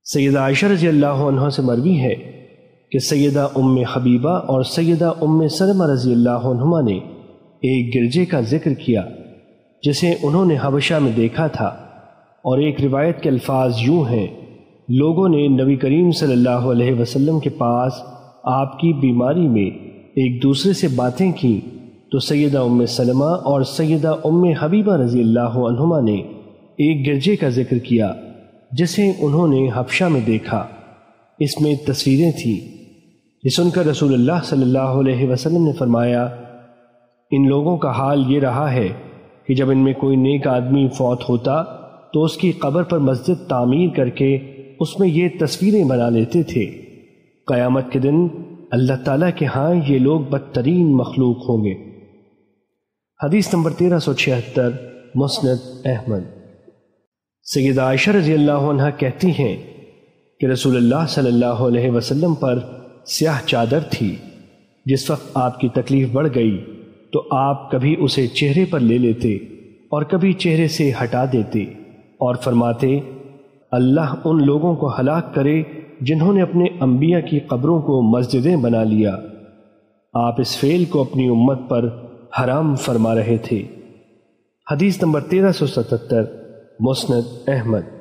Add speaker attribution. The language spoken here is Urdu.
Speaker 1: سیدہ عائشہ رضی اللہ عنہ سے مروی ہے کہ سیدہ ام حبیبہ اور سیدہ ام سلمہ رضی اللہ عنہما نے ایک گرجے کا ذکر کیا جسے انہوں نے حبشہ میں دیکھا تھا، اور ایک روایت کے الفاظ یوں ہیں: لوگوں نے نبی کریم صلی اللہ علیہ وسلم کے پاس آپ کی بیماری میں ایک دوسرے سے باتیں کیں تو سیدہ ام سلمہ اور سیدہ ام حبیبہ رضی اللہ عنہما نے ایک گرجے کا ذکر کیا جسے انہوں نے حبشہ میں دیکھا۔ اس میں تصویریں تھیں۔ یہ سن کر رسول اللہ صلی اللہ علیہ وسلم نے فرمایا، ان لوگوں کا حال یہ رہا ہے کہ جب ان میں کوئی نیک آدمی فوت ہوتا تو اس کی قبر پر مسجد تعمیر کر کے اس میں یہ تصویریں بنا لیتے تھے۔ قیامت کے دن اللہ تعالیٰ کے ہاں یہ لوگ بدترین مخلوق ہوں گے۔ حدیث نمبر 1376، مسند احمد۔ سیدہ عائشہ رضی اللہ عنہ کہتی ہیں کہ رسول اللہ صلی اللہ علیہ وسلم پر سیاہ چادر تھی۔ جس وقت آپ کی تکلیف بڑھ گئی تو آپ کبھی اسے چہرے پر لے لیتے اور کبھی چہرے سے ہٹا دیتے اور فرماتے، اللہ ان لوگوں کو ہلاک کرے جنہوں نے اپنے انبیاء کی قبروں کو مسجدیں بنا لیا۔ آپ اس فعل کو اپنی امت پر حرام فرما رہے تھے۔ حدیث نمبر 1377، مسند احمد۔